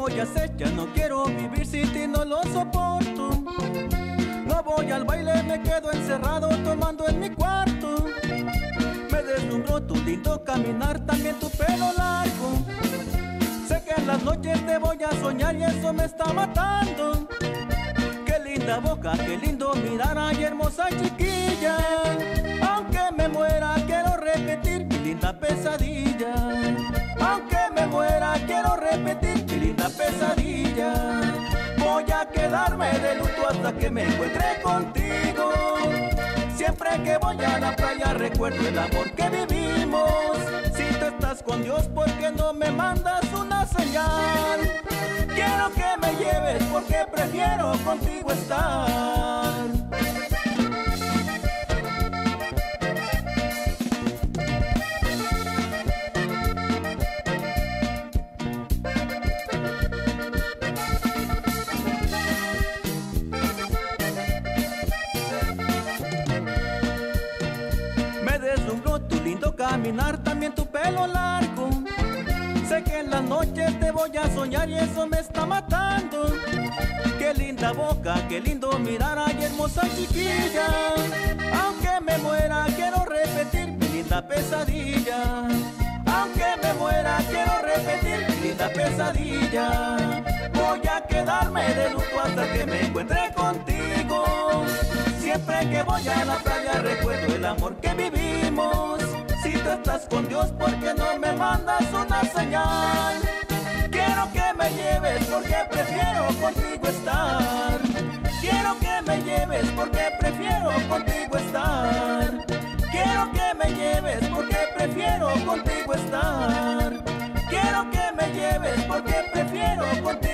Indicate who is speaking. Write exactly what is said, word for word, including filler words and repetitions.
Speaker 1: voy a hacer? Ya no quiero vivir sin ti, no lo soporto. No voy al baile, me quedo encerrado tomando en mi cuarto. Me deslumbró tu lindo caminar, también tu pelo largo. Sé que en las noches te voy a soñar y eso me está matando. Qué linda boca, qué lindo mirar, ay hermosa chiquilla. Aunque me muera quiero repetir mi linda pesadilla. Aunque me muera quiero repetir mi linda pesadilla. Voy a quedarme de luto hasta que me encuentre contigo. Siempre que voy a la playa recuerdo el amor que vivimos. Si tú estás con Dios, ¿por qué no me mandas una señal? Quiero que me lleves porque prefiero contigo estar. Me deslumbró tu lindo caminar, también tu pelo largo. Sé que en las noches te voy a soñar y eso me está matando. Qué linda boca, qué lindo mirar, ay hermosa chiquilla. Aunque me muera quiero repetir mi linda pesadilla. Aunque me muera quiero repetir mi linda pesadilla. Voy a quedarme de luto hasta que me encuentre contigo. Siempre que voy a la playa recuerdo el amor que vivimos. Si tú estás con Dios, ¿por qué no me mandas una señal? Quiero que me lleves porque prefiero contigo estar. Quiero que me lleves porque prefiero contigo estar. Quiero que me lleves porque prefiero contigo estar. Quiero que me lleves porque prefiero contigo estar.